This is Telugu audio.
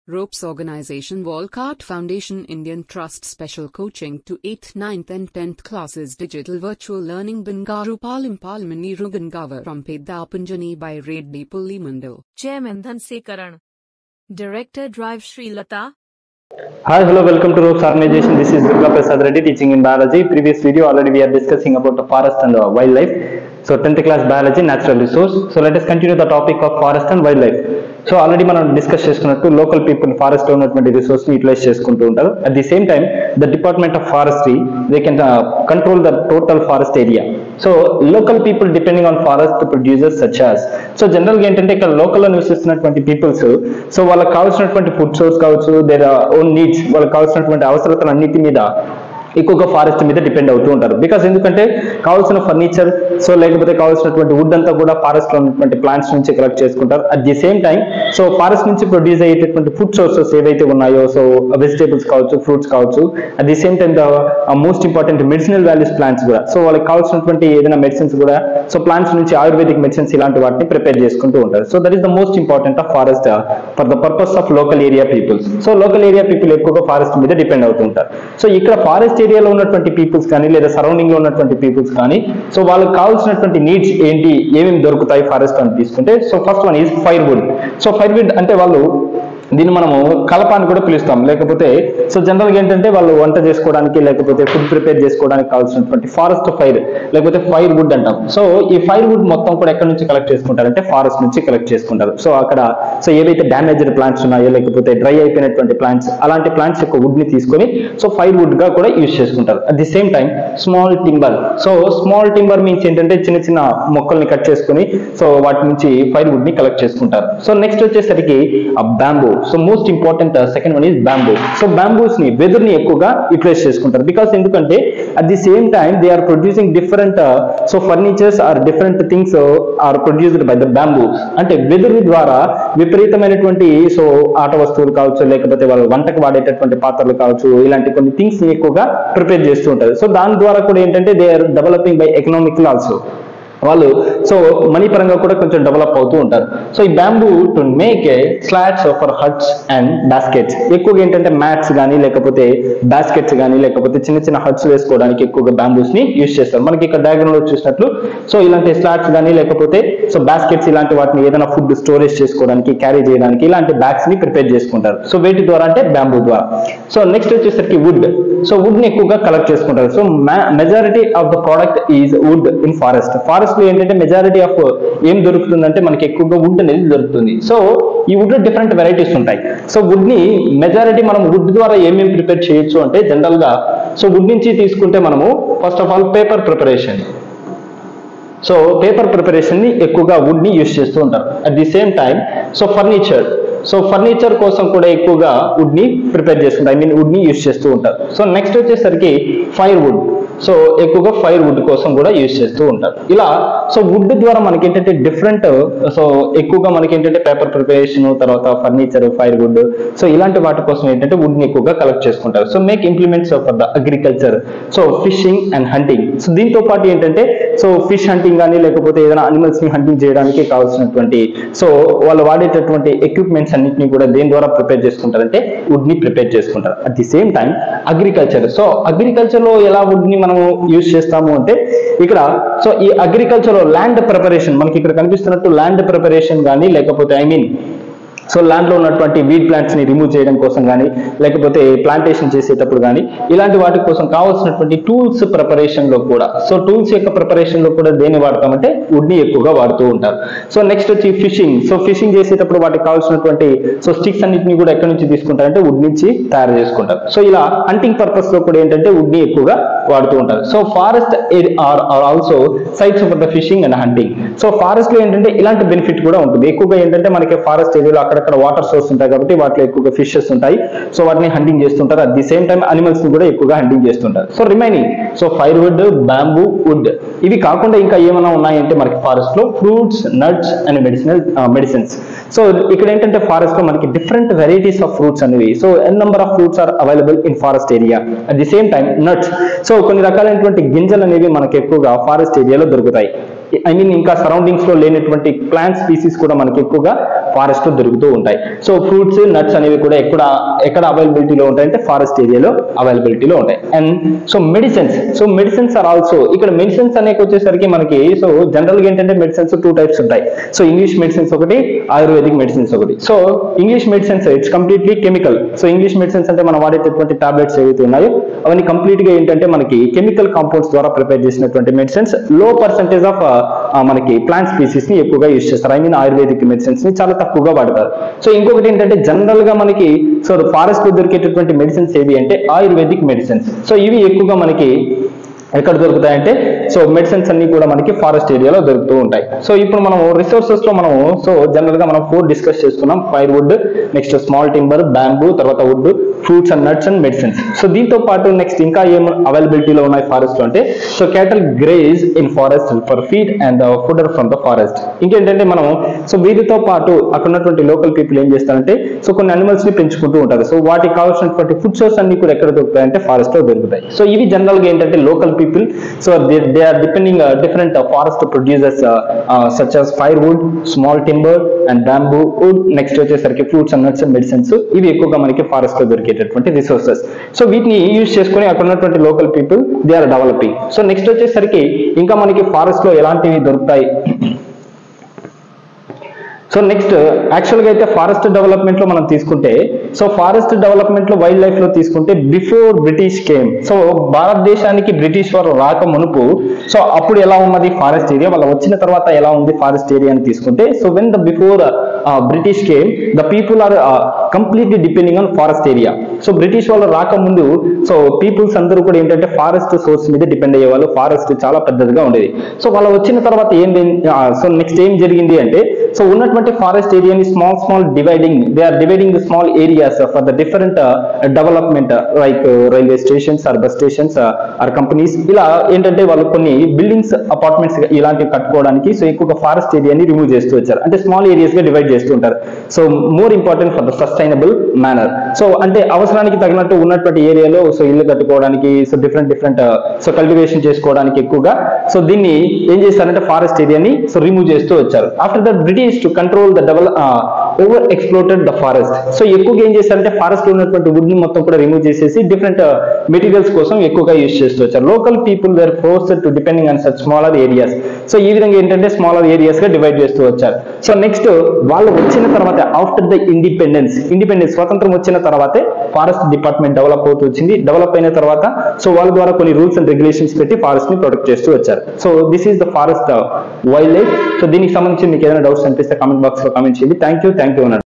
Ropes Organization Walcott Foundation Indian Trust Special Coaching to 8th, 9th and 10th classes Digital Virtual Learning Bangaru Palmani Rugangavar from Pedapunjani by Reddy Pullimandal. Chairman Dhanse Karan. Director Drive Sri Lata. Hi, hello, welcome to Ropes Organization. This is Durga Prasad Reddy teaching in biology. Previous video already we are discussing about the forest and wildlife. So 10th class biology, natural resource. So let us continue the topic of forest and wildlife. So already మనం డిస్కస్ చేసుకున్నట్టు లోకల్ పీపుల్ ఫారెస్ట్ లో ఉన్నటువంటి రిసోర్స్ ని యూటిలైజ్ చేసుకుంటూ ఉంటారు. At the same time the department of forestry they can control the total forest area. So local people depending on forest producers such as, so general గా ఏంటంటే ఇక్కడ లోకల్ లో నివసిస్తున్నటువంటి పీపుల్స్ సో వాళ్ళకి కావాల్సినటువంటి ఫుడ్ సోర్స్ కావచ్చు, దేర్ ఓన్ నీడ్స్, వాళ్ళకి కావాల్సినటువంటి అవసరతలు అన్నిటి మీద ఎక్కువగా ఫారెస్ట్ మీద డిపెండ్ అవుతూ ఉంటారు. బికాస్ ఎందుకంటే కావాల్సిన ఫర్నిచర్ సో లేకపోతే కావాల్సినటువంటి వుడ్ అంతా కూడా ఫారెస్ట్ లో ఉన్నటువంటి ప్లాంట్స్ నుంచి కలెక్ట్ చేసుకుంటారు. At the same time so forest నుంచి ప్రొడ్యూస్ అయ్యేటటువంటి ఫుడ్ సోర్సెస్ ఏవైతే ఉన్నాయో, సో వెజిటేబుల్స్ కావచ్చు, ఫ్రూట్స్ కావచ్చు, at the same time the most important medicinal values plants కూడా, సో వాళ్ళకి కావాల్సినటువంటి ఏదైనా మెడిసిన్స్ కూడా సో ప్లాంట్స్ నుంచి ఆయుర్వేదిక్ మెడిసిన్స్ ఇలాంటి వాటిని ప్రిపేర్ చేసుకుంటూ ఉంటారు. So that is the most important of forest for the purpose of local area peoples. So local area people ఎక్కువగా ఫారెస్ట్ మీద డిపెండ్ అవుతూ ఉంటారు. సో ఇక్కడ ఫారెస్ట్ ఏరియాలో ఉన్నటువంటి పీపుల్స్ కానీ లేదా సరౌండింగ్ లో ఉన్నటువంటి పీపుల్స్ కానీ సో వాళ్ళకి కావాల్సినటువంటి నీడ్స్ ఏంటి, ఏమేమి దొరుకుతాయి ఫారెస్ట్ అని తీసుకుంటే, so first one is firewood. So firewood అంటే వాళ్ళు దీన్ని మనము కలప అని కూడా పిలుస్తాం. లేకపోతే సో జనరల్గా ఏంటంటే వాళ్ళు వంట చేసుకోవడానికి లేకపోతే ఫుడ్ ప్రిపేర్ చేసుకోవడానికి కావాల్సినటువంటి ఫారెస్ట్ ఫైర్ లేకపోతే ఫైర్ వుడ్ అంటాం. సో ఈ ఫైర్ వుడ్ మొత్తం కూడా ఎక్కడి నుంచి కలెక్ట్ చేసుకుంటారంటే ఫారెస్ట్ నుంచి కలెక్ట్ చేసుకుంటారు. సో అక్కడ సో ఏవైతే డ్యామేజ్డ్ ప్లాంట్స్ ఉన్నాయో లేకపోతే డ్రై అయిపోయినటువంటి ప్లాంట్స్, అలాంటి ప్లాంట్స్ యొక్క వుడ్ ని తీసుకొని సో ఫైర్ వుడ్ గా కూడా యూజ్ చేసుకుంటారు. At the same time small timber. So small timber means ఏంటంటే చిన్న చిన్న మొక్కల్ని కట్ చేసుకుని సో వాటి నుంచి ఫైర్ వుడ్ ని కలెక్ట్ చేసుకుంటారు. సో నెక్స్ట్ వచ్చేసరికి bamboo. So most important second one is bamboo. So bamboos ని వెదర్ ని ఎక్కువగా యూటిలైజ్ చేసుకుంటారు. బికాస్ ఎందుకంటే at the same time they are producing different so furnitures or different things are produced by the bamboos. అంటే వెదర్ ద్వారా విపరీతమైనటువంటి సో ఆట వస్తువులు కావచ్చు లేకపోతే వాళ్ళు వంటకు వాడేటటువంటి పాత్రలు కావచ్చు, ఇలాంటి కొన్ని థింగ్స్ ని ఎక్కువగా ప్రిపేర్ చేస్తూ ఉంటారు. సో దాని ద్వారా కూడా ఏంటంటే they are developing by economical also, వాళ్ళు సో మనీ పరంగా కూడా కొంచెం డెవలప్ అవుతూ ఉంటారు. సో ఈ bamboo to make a slots for huts and baskets. ఎక్కువగా ఏంటంటే మ్యాట్స్ కానీ లేకపోతే బాస్కెట్స్ కానీ లేకపోతే చిన్న చిన్న హట్స్ వేసుకోవడానికి ఎక్కువగా బ్యాంబూస్ ని యూజ్ చేస్తారు. మనకి ఇక్కడ డయాగ్రామ్ లో చూసినట్లు సో ఇలాంటి స్లాట్స్ కానీ లేకపోతే సో బాస్కెట్స్ ఇలాంటి వాటిని ఏదైనా ఫుడ్ స్టోరేజ్ చేసుకోవడానికి, క్యారీ చేయడానికి ఇలాంటి బ్యాగ్స్ ని ప్రిపేర్ చేసుకుంటారు. సో వేటి ద్వారా అంటే బ్యాంబూ ద్వారా. సో నెక్స్ట్ వచ్చేసరికి వుడ్. సో వుడ్ ని ఎక్కువగా కలెక్ట్ చేసుకుంటారు. So majority of the product is wood in forest. Forest లో ఏంటంటే మెజారిటీ ఆఫ్ ఏం దొరుకుతుందంటే మనకి ఎక్కువగా వుడ్ అనేది దొరుకుతుంది. సో ఈ వుడ్ లో డిఫరెంట్ వెరైటీస్ ఉంటాయి. సో వుడ్ ని మెజారిటీ మనం వుడ్ ద్వారా ఏమేమి ప్రిపేర్ చేయొచ్చు అంటే జనరల్ గా సో వుడ్ నుంచి తీసుకుంటే మనము first of all paper preparation. So paper preparation ని ఎక్కువగా వుడ్ ని యూజ్ చేస్తూ ఉంటారు. At the same time so furniture. So furniture కోసం కూడా ఎక్కువగా వుడ్ ని ప్రిపేర్ చేసుకుంటారు, ఐ మీన్ వుడ్ ని యూజ్ చేస్తూ ఉంటారు. సో నెక్స్ట్ వచ్చేసరికి ఫైర్ వుడ్. సో ఎక్కువగా ఫైర్ వుడ్ కోసం కూడా యూజ్ చేస్తూ ఉంటారు. ఇలా సో వుడ్ ద్వారా మనకి ఏంటంటే డిఫరెంట్ సో ఎక్కువగా మనకి ఏంటంటే పేపర్ ప్రిపరేషన్, తర్వాత ఫర్నిచర్, ఫైర్ వుడ్, సో ఇలాంటి వాటి కోసం ఏంటంటే వుడ్ ని ఎక్కువగా కలెక్ట్ చేసుకుంటారు. So make implements for the agriculture, so fishing and hunting. So దీంతో పాటు ఏంటంటే సో ఫిష్ హంటింగ్ కానీ లేకపోతే ఏదైనా అనిమల్స్ ని హంటింగ్ చేయడానికి కావాల్సినటువంటి సో వాళ్ళు వాడేటటువంటి ఎక్విప్మెంట్స్ అన్నింటినీ కూడా దేని ద్వారా ప్రిపేర్ చేసుకుంటారంటే వుడ్ ని ప్రిపేర్ చేసుకుంటారు. At the same time agriculture. So agriculture లో ఎలా వుడ్ ని మనము యూజ్ చేస్తాము అంటే ఇక్కడ సో ఈ అగ్రికల్చర్ లో ల్యాండ్ ప్రిపరేషన్, మనకి ఇక్కడ కనిపిస్తున్నట్టు ల్యాండ్ ప్రిపరేషన్ కానీ లేకపోతే ఐ మీన్ సో ల్యాండ్ లో ఉన్నటువంటి వీడ్ ప్లాంట్స్ ని రిమూవ్ చేయడం కోసం కానీ లేకపోతే ప్లాంటేషన్ చేసేటప్పుడు కానీ ఇలాంటి వాటి కోసం కావాల్సినటువంటి టూల్స్ ప్రిపరేషన్ లో కూడా, సో టూల్స్ యొక్క ప్రిపరేషన్ లో కూడా దేన్ని వాడతామంటే వుడ్ ని ఎక్కువగా వాడుతూ ఉంటారు. సో నెక్స్ట్ వచ్చి ఫిషింగ్. సో ఫిషింగ్ చేసేటప్పుడు వాటికి కావాల్సినటువంటి సో స్టిక్స్ అన్నిటిని కూడా ఎక్కడి నుంచి తీసుకుంటారంటే వుడ్ నుంచి తయారు చేసుకుంటారు. సో ఇలా హంటింగ్ పర్పస్ లో కూడా ఏంటంటే వుడ్ ని ఎక్కువగా వాడుతూ ఉంటారు. So forest are also sites for the fishing and hunting. So forest లో ఏంటంటే ఇలాంటి బెనిఫిట్ కూడా ఉంటుంది. ఎక్కువగా ఏంటంటే మనకి ఫారెస్ట్ ఏరియాలో అక్కడక్కడ వాటర్ సోర్స్ ఉంటాయి కాబట్టి వాటిలో ఎక్కువగా ఫిషెస్ ఉంటాయి. సో వాటిని హంటింగ్ చేస్తుంటారు. At the same time animals ని కూడా ఎక్కువగా హంటింగ్ చేస్తుంటారు. So remaining so firewood, bamboo, wood ఇవి కాకుండా ఇంకా ఏమైనా ఉన్నాయంటే మనకి ఫారెస్ట్ లో fruits, nuts and medicines. So ఇక్కడ ఏంటంటే ఫారెస్ట్ లో మనకి డిఫరెంట్ వెరైటీస్ ఆఫ్ ఫ్రూట్స్ అనేవి, so N number of fruits are available in forest area. At the same time nuts. So కొన్ని రకాలైనటువంటి గింజలు అనేవి మనకి ఎక్కువగా ఫారెస్ట్ ఏరియాలో దొరుకుతాయి. ఐ మీన్ ఇంకా సరౌండింగ్స్ లో లేనటువంటి ప్లాంట్ స్పీసీస్ కూడా మనకి ఎక్కువగా ఫారెస్ట్ లో దొరుకుతూ ఉంటాయి. సో ఫ్రూట్స్ నట్స్ అనేవి కూడా ఎక్కడ అవైలబిలిటీలో ఉంటాయి అంటే ఫారెస్ట్ ఏరియాలో అవైలబిలిటీలో ఉంటాయి. And so medicines are also, ఇక్కడ మెడిసిన్స్ అనేవి వచ్చేసరికి మనకి సో జనరల్ గా ఏంటంటే మెడిసిన్స్ 2 టైప్స్ ఉంటాయి. సో ఇంగ్లీష్ మెడిసిన్స్ ఒకటి, ఆయుర్వేదిక్ మెడిసిన్స్ ఒకటి. So English medicines it's completely chemical. So English medicines అంటే మనం వాడేటటువంటి టాబ్లెట్స్ ఏవైతే ఉన్నాయో అవన్నీ కంప్లీట్ గా ఏంటంటే మనకి కెమికల్ కాంపౌండ్స్ ద్వారా ప్రిపేర్ చేసినటువంటి మెడిసిన్స్, లో పర్సెంటేజ్ ఆఫ్ మనకి ప్లాంట్ స్పీసీస్ ని ఎక్కువగా యూజ్ చేస్తారు. ఐ మీన్ ఆయుర్వేదిక్ మెడిసిన్స్ ని చాలా తక్కువగా వాడతారు. సో ఇంకొకటి ఏంటంటే జనరల్ గా మనకి సో ఫారెస్ట్ లో దొరికేటటువంటి మెడిసిన్స్ ఏవి అంటే ఆయుర్వేదిక్ మెడిసిన్స్. సో ఇవి ఎక్కువగా మనకి ఎక్కడ దొరుకుతాయంటే సో మెడిసిన్స్ అన్ని కూడా మనకి ఫారెస్ట్ ఏరియాలో దొరుకుతూ ఉంటాయి. సో ఇప్పుడు మనం రిసోర్సెస్ లో మనం సో జనరల్ గా మనం 4 డిస్కస్ చేస్తున్నాం. Firewood, next small timber, bamboo, తర్వాత wood, fruits and nuts and medicines. So దీంతో పాటు నెక్స్ట్ ఇంకా ఏం అవైలబిలిటీలో ఉన్నాయి ఫారెస్ట్ లో అంటే so cattle graze in forest for feed and fodder from the forest. ఇంకేంటంటే మనం సో వీటితో పాటు అక్కడ ఉన్నటువంటి లోకల్ పీపుల్ ఏం చేస్తారంటే సో కొన్ని అనిమల్స్ ని పెంచుకుంటూ ఉంటారు. సో వాటికి కావాల్సినటువంటి ఫుడ్ సోర్స్ అన్ని కూడా ఎక్కడ దొరుకుతాయంటే ఫారెస్ట్ లో దొరుకుతాయి. సో ఇవి జనరల్ గా ఏంటంటే local people, so they are depending different forest producers such as firewood, small timber and bamboo wood, next వచ్చేసరికి fruits and nuts and medicines. ఇవి ఎక్కువగా మనకి ఫారెస్ట్ లో దొరికేటటువంటి రిసోర్సెస్. సో వీటిని యూజ్ చేసుకుని అక్కడ ఉన్నటువంటి local people they are developing. So next వచ్చేసరికి ఇంకా మనకి ఫారెస్ట్ లో ఎలాంటివి దొరుకుతాయి. సో నెక్స్ట్ యాక్చువల్గా అయితే ఫారెస్ట్ డెవలప్మెంట్ లో మనం తీసుకుంటే సో ఫారెస్ట్ డెవలప్మెంట్ లో వైల్డ్ లైఫ్ లో తీసుకుంటే బిఫోర్ బ్రిటిష్ కేమ్, సో భారతదేశానికి బ్రిటిష్ వారు రాక మునుపు సో అప్పుడు ఎలా ఉన్నది ఫారెస్ట్ ఏరియా, వాళ్ళు వచ్చిన తర్వాత ఎలా ఉంది ఫారెస్ట్ ఏరియా అని తీసుకుంటే so when the before British came the people are completely depending on forest area. So British వాళ్ళు రాకముందు సో పీపుల్స్ అందరూ కూడా ఏంటంటే ఫారెస్ట్ సోర్స్ మీద డిపెండ్ అయ్యేవాళ్ళు. ఫారెస్ట్ చాలా పెద్దదిగా ఉండేది. సో వాళ్ళు వచ్చిన తర్వాత సో నెక్స్ట్ ఏం జరిగింది అంటే సో ఉన్నటువంటి ఫారెస్ట్ ఏరియాని small dividing, they are dividing the small areas for the different development like railway stations or bus stations or companies. ఇలా ఏంటంటే వాళ్ళు కొన్ని బిల్డింగ్స్, అపార్ట్మెంట్స్ ఇలాంటివి కట్టుకోవడానికి సో ఎక్కువగా ఫారెస్ట్ ఏరియాని రిమూవ్ చేస్తూ వచ్చారు. అంటే స్మాల్ ఏరియాస్ గా డివైడ్ చేస్తూ ఉంటారు. So more important for the sustainable manner. So అంటే అవసరానికి తగినట్టు ఉన్నటువంటి ఏరియాలో సో ఇల్లు కట్టుకోవడానికి సో డిఫరెంట్ సో కల్టివేషన్ చేసుకోవడానికి ఎక్కువగా సో దీన్ని ఏం చేస్తారంటే ఫారెస్ట్ ఏరియాని సో రిమూవ్ చేస్తూ వచ్చారు. After that British to control the over exploited the forest. So ఎక్కువగా ఏం చేస్తారంటే ఫారెస్ట్ లో ఉన్నటువంటి వుడ్ ని మొత్తం కూడా రిమూవ్ చేసేసి డిఫరెంట్ మెటీరియల్స్ కోసం ఎక్కువగా యూజ్ చేస్తూ వచ్చారు. Local people were forced to depending on such smaller areas. So ఈ విధంగా ఏంటంటే స్మాలర్ ఏరియాస్ గా డివైడ్ చేస్తూ వచ్చారు. సో నెక్స్ట్ వాళ్ళు వచ్చిన తర్వాత ఆఫ్టర్ ద ఇండిపెండెన్స్ స్వతంత్రం వచ్చిన తర్వాతే ఫారెస్ట్ డిపార్ట్మెంట్ డెవలప్ అవుతూ వచ్చింది. డెవలప్ అయిన తర్వాత సో వాళ్ళ ద్వారా కొన్ని రూల్స్ అండ్ రెగ్యులేషన్స్ పెట్టి ఫారెస్ట్ ని ప్రొటెక్ట్ చేస్తూ వచ్చారు. So this is the forest wildlife. So దీనికి సంబంధించి మీకు ఏదైనా డౌట్స్ అనిపిస్తే కామెంట్ బాక్స్ లో కామెంట్ చేయండి. థ్యాంక్ యూ అన్నాడు.